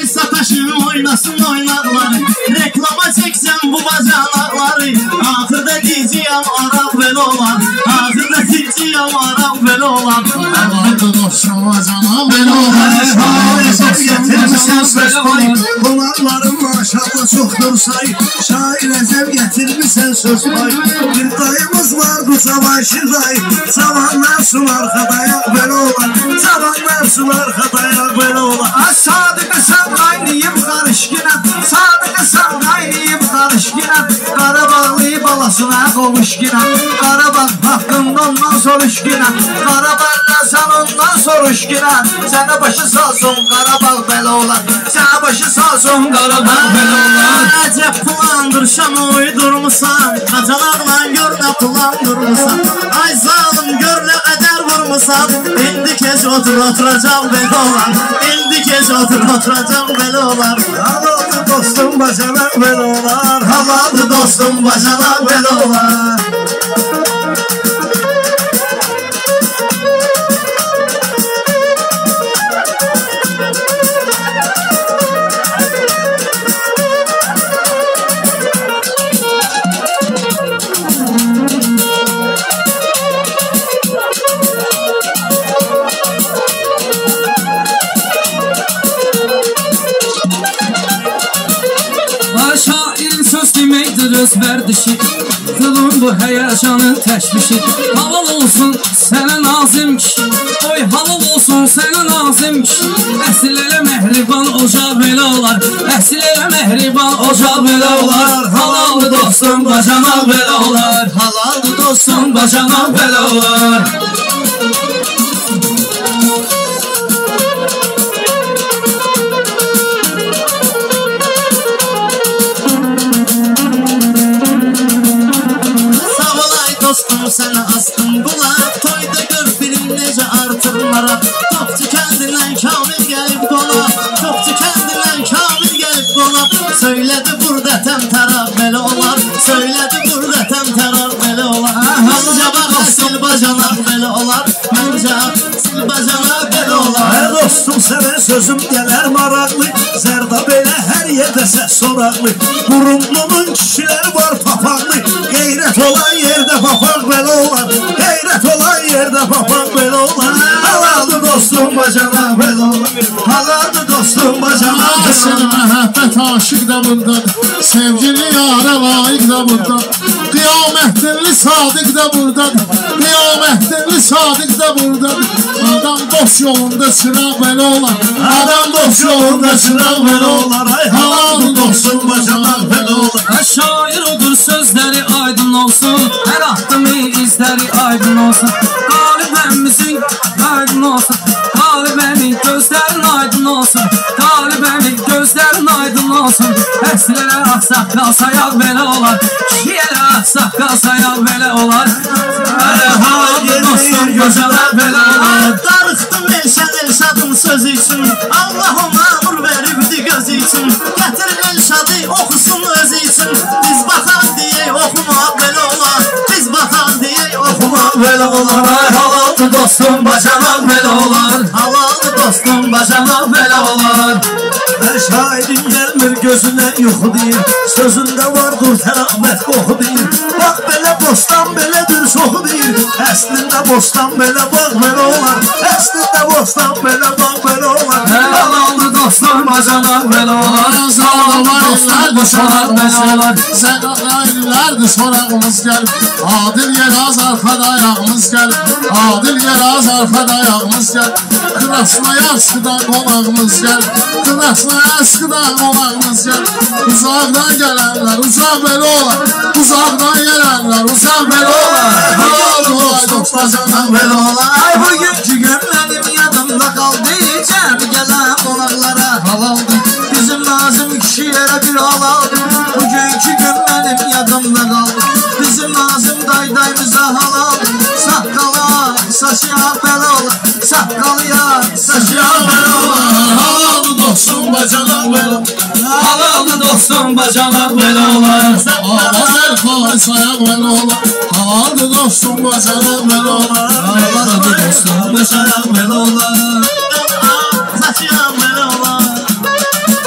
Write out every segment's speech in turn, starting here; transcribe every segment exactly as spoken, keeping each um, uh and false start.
Oy sataşım oynasın oynarları, reklama çeksem bu bacanakları. Ahırda diyeceğim Arap böyle olan, ahırda diyeceğim Arap böyle olan. Havalı dostum bacanak böyle olan. Maalesef getirmişsen söz payı, Konakların maşallah çoktur say. Şair ezel getirmişsen söz payı. Bir dayımız var bu savaşı dayı. Zamanlar sun arkada yak böyle olan. Zamanlar sun arkada yak böyle olan. Sadık sen kaynayım karışkına, sadık sen kaynayım karışkına. Qarabağlı balasına qovuşkina, Qarabağ haqqında ondan soruşkina, Qarabağda sen ondan soruşkina. Sənə başı salsın Qarabağ belə olar, sənə başı salsın Qarabağ belə olar. Əcəb plandır uydurmusan, qacanaqla gör nə planırmısan. Ay zalım gör nə qədər vurmusan, indi keç otur oturacaq belə olar, indi keç otur oturacaq belə olar. Halaldır dostum bacanak belə olar. Halaldır dostum bacanak belə olar. Öz verdişi, kılın bu heyecanın teşvişi. Halal olsun sana nazım kişi, oy halal olsun sana nazım kişi. Əsil elə mehriban oca belə olar, əsil elə mehriban oca belə olar. Halaldır dostum bacanak belə olar, halaldır dostum bacanak belə olar. Dostum sənə astım qulaq, toyda gör film necə artırlara. Topçu kəndindən kamil gəlib qonaq, topçu kəndindən kamil gəlib qonaq. Söylədi burada təmtəraq belə olar, söylədi burada təmtəraq belə olar. Məncə bax əsil bacanaq belə olar, məncə əsil bacanaq belə olar. Ay dostum sənə sözüm gələr maraqlı, zərda belə hər yerdə səs soraqlı. Burunlumun kişilər var papaqlı, qeyrət olan yerdə papaq belə olar, qeyrət olan yerdə papaq belə olar. Halaldır dostum bacanak belə olar, halaldır dostum bacanak belə Seni olar. məhəbbət aşıq da buradadır, sevgili yara layiq da buradadır. Qiyamətli sadiq da buradadır, qiyamətli sadiq da buradadır. Adam dost yolunda çıraq belə olar, Adam dost yolunda çıraq belə olar. Ay halaldır dostum bacanak belə olar. Şair odur sözləri aydın olsun, hər addımı izləri aydın olsun. Qalibəmizin aydın olsun, qalibəmin gözlərin aydın olsun, qalibəmin gözlərin aydın olsun. Əslərə axsaq qalsayaq belə olar, kişiyərə axsaq qalsayaq belə olar. Hələ halaldır dostum bacanak belə olar. Darıxdım Elşad Elşadın sözü üçün, Allah ona ömür veribdi gözü üçün. Gətir Elşadı oxusun özü üçün, biz baxan deyək oxumaq belə olar, biz baxan deyək oxumaq belə olar. Ay halaldır dostum bacanak belə olar, Halaldır dostum bacanak belə olar. Hər şairin gəlmir gözünə yuxu deyir, sözündə vardır tərəqmət qoxu deyir. Bax belə bostan belədir çoxu deyir, əslində bostan belə bax belə olar, əslində bostan belə bax belə olar. halaldır dostum bacanak belə olar, Zalalarlardır sorağımız gəlir, Zəqalaylardır sorağımız gəlir. Adil yer az arxada ayağımız gəlir, adil yer az arxada ayağımız gəlir. Krasnaya sıdan qonağımız gəlir, Krasnaya sıdan qonağımız gəlir. Uzaqdan gələnlər uzaq belə olar, uzaqdan gələnlər uzaq belə olar. Halaldır dost bacanak belə olar. Ay bugünkü gün mənim yadımda qaldı, cəmi gələn qonaqlara halaldır. Bizim Nazım kişilərə bir halaldır, bugünkü gün mənim yadımda qaldı. Bizim Nazım daydayımıza halaldır, saqqala saçıya belə olar, saqqalıya saçıya belə olar. Halaldır dostum bacanak belə olar, halaldır dostum bacanak belə olar. avaz el koy sayaq belə olar. Halaldır dostum bacanak belə olar, Halaldır dostum bacanak belə olar. Saçıya belə olar.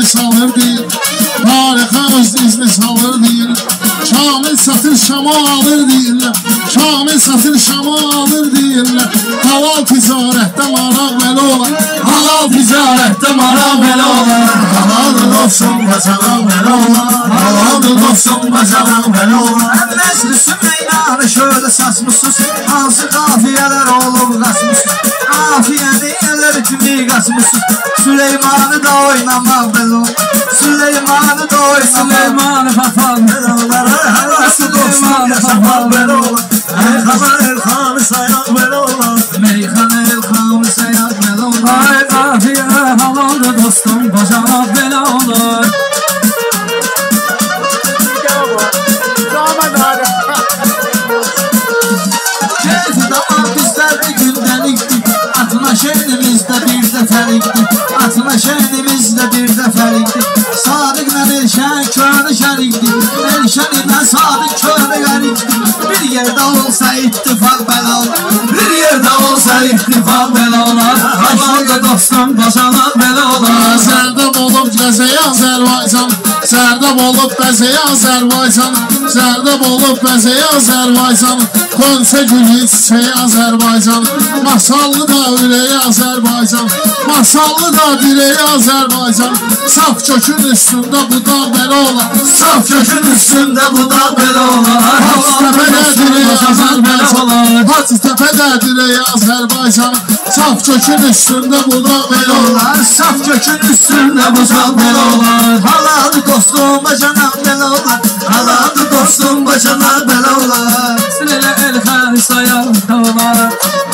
salır deyil. Tarixə öz izni salır deyil. Kamil satır Şam'a alır deyirlər. Kamil satır Şam'a alır deyirlər. Halal ticarətdə maraq belə olar. Halal ticarətdə maraq belə olar. Halaldır olsun bacanak belə olar. Halaldır olsun bacanak belə olar. Məclisin meydanı şöyle saçmışsınız. Hansı kafiyeler olub qaçmışsınız. Kafiyəni eller kimi qaçmışsınız. Süleymanı da oynamaq belə olar. Süleymanı da oynamaq Süleymanı papal belə olar. Havası dostum yaşamaq belə olar. Meyxana Elxanı sayaq belə olar. Meyxana Elxanı sayaq belə olar. Ay qafiyə halaldır dostum, bacanaq belə olur. Keyfi damaq bizlərdə gündəlikdir. Atma şehnimizdə bir dəfəlikdir. Atma şehnimizdə bir dəfəlikdir. Sadiqlə Elşən köhnə şərikdir. Elşən ilə Sadiq köhnə qərikdir. Bir yerdə olsa ittifaq belə olar. Bir yerdə olsa ittifaq belə olar. Halaldır dostum, bacanaq belə olur. Sərdab olub qəzəyə Azərbaycan. Sərdab olub bəzəyə Azərbaycan. Sərdab olub bəzəyə Azərbaycan. Konsə gülü çiçəyi Azərbaycan. Masallı da ürəyi Azərbaycan. Masallı da direyi Azərbaycan. Saf kökün üstündə bu dağ belə olar. Saf kökün üstündə bu da belə olar. Hacı təpədə direyi Azərbaycan. Hacı təpədə direyi Azərbaycan. Saf kökün üstündə bu dağ belə olar. Saf kökün üstündə bu da belə olar. Haladı dostum bacanak belə olar. Haladı dostum bacanak belə olar. Silə Elxanı sayaq olar.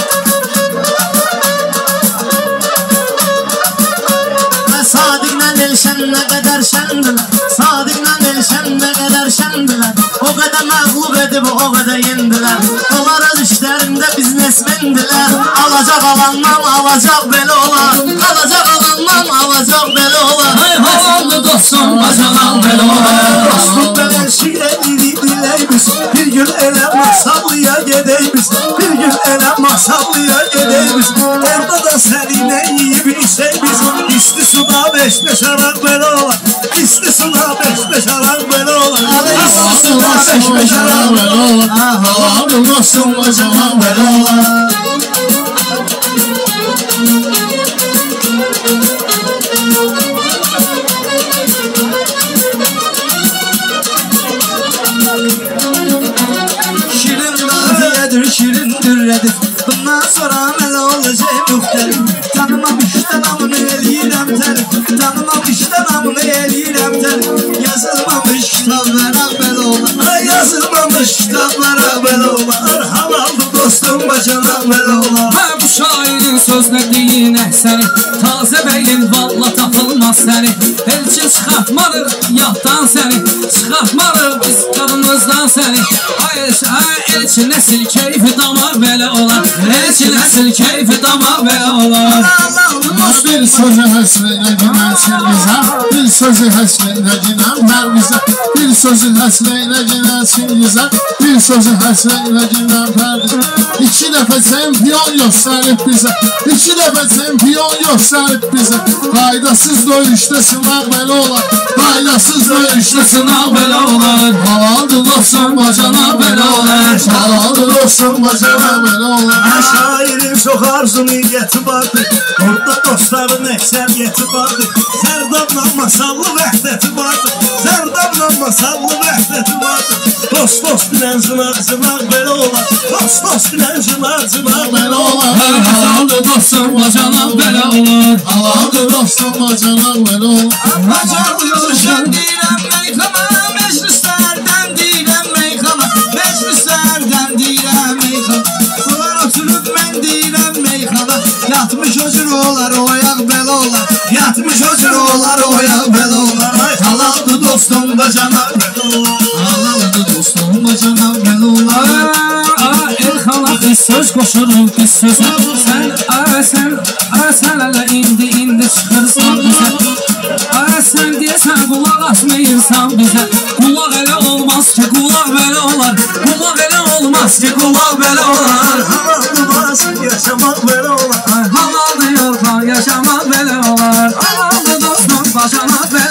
Sadiqlə Elşən nə qədər şəndilər. Sadiqlə Elşən nə qədər şəndilər. O qədər məğlub edib o qədər yendilər. Onlara düşlərində biznesmendilər. Alacaq alandan alacaq belə olar. Alacaq alandan alacaq belə olar. Ay halaldır dostum, bacanaq belə olur. Dostum belə şiirli diləyimiz. Bir gün elə masallıya gedəyimiz. Bir gün elə masallıya gedəyimiz. Orada da səninlə yiyib içəyimiz. İsti suda beş beş araq belə olar. İsti suda beş beş araq belə olar. İsti suda beş beş araq belə olar. Halaldır dostum, bacanaq belə olar. Şirin qafiyyədir, şirindir rədif. Bundan sonra əmələ olacaq müxtəlif. Tanımamışdan amını eləyirəm tərif. Tanımamışdan amını eləyirəm tərif. Yazılmamış kitablara belə olar. Yazılmamış kitablara belə olar. Halaldır dostum bacanak belə olar. Hə bu şairin sözlə deyin əhsəni. Tazə bəyin valla tapılmaz səni. Elçin çıxartmarıq yaddan səni. Çıxartmarıq biz qadımızdan səni. Ay elçin nəsil keyfi damaq belə olar. Elçin nəsil keyfi damaq belə olar. Bir sözü həsrəylə günən Çingizə. Bir sözü həsrəylə günən Pərvizə. Bir sözü həsrəylə günən Çingizə. Bir sözü həsrəylə günən Pərvizə. İki dəfə çempion göstərib bizə. İki dəfə çempion göstərib bizə. Qaydasız döyüşdə sınaq belə olar. Qaydasız döyüşdə sınaq belə olar. Halaldır dostum, bacanaq belə olar. Halaldır dostum, bacanaq belə olar. Şairin çox arzu niyyəti vardı. Orada dostların əksəriyyəti vardı. Sərdabla masallı vəhdəti vardı. Sərdabla masallı vəhdəti vardı. Dost dost bilən zınaq zınaq belə olar. Dost dost bilən zınaq zınaq belə olar. Halaldır dostum, bacanaq belə olur. Halaldır dostum, bacanaq belə olar. Acalıyırsan deyirəm meyxana. Məclislərdən deyirəm meyxana. Məclislərdən deyirəm meyxana. Bunlar oturub mən deyirəm meyxana. Yatmış o cür olar, oyaq belə olar. Yatmış o cür olar, oyaq belə olar. Halaldır dostum, bacanaq belə olar. Halaldır dostum, bacanaq belə olar. Elxana biz söz qoşuruq biz sözə. Sən, ay sən, ay sən hələ indi indi çıxırsan bizə. Ay sən deyəsən qulaq asmayırsan bizə. Qulaq elə olmaz ki, qulaq belə olar. Qulaq elə olmaz ki, qulaq belə olar. Halaldır basın yaşamaq belə olar. Halaldır yollar yaşamaq belə olar. Halaldır dostum, bacanaq belə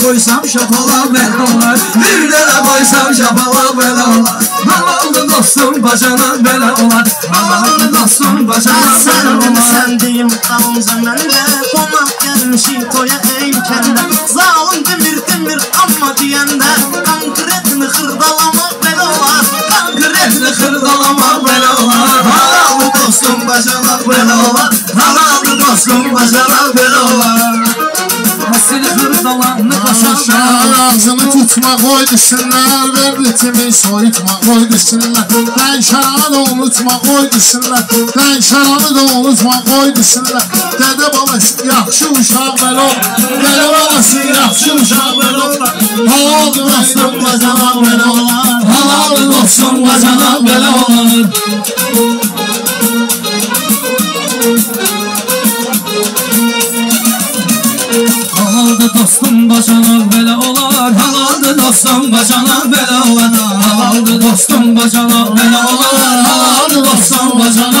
koysam şapalaq belə olar. Bir dənə koysam şapalaq belə olar. Halaldır dostum bacanak belə olar. Halaldır dostum bacanak belə olar. Sen deyim dalınca məndə qonaq gəlmişik toya eykəndə. Zalım demir demir amma deyəndə konkretini xırdalamaq belə olar. Konkretini xırdalamaq belə olar. Halaldır dostum bacanak belə olar. Halaldır dostum bacanak belə olar. Seni hırdalanı başa Ağzını tutma koy desinler, ver ritmi soyutma koy desinler. Ben şarabı da unutma koy desinler, ben şarabı da unutma koy desinler. Dede babası yaxşı uşaq belə ol, dede babası yaxşı uşaq belə ol. Halaldır dostum bacanak belə olar, Halaldır dostum bacanak belə olar. Halaldır dostum bacanak belə olar. Halaldır dostum bacanak belə olar. Halaldır dostum bacanak belə olar. Halaldır dostum bacanak